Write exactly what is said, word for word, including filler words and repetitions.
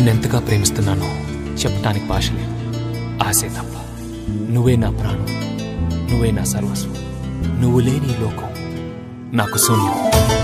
నిన్నెంతగా ప్రేమిస్తున్నానో చెప్పటానికి భాష లేదు, ఆశే తప్ప. నువ్వే నా ప్రాణం, నువ్వే నా సర్వస్వం. నువ్వు లేని ఈ లోకం నాకు శూన్యం.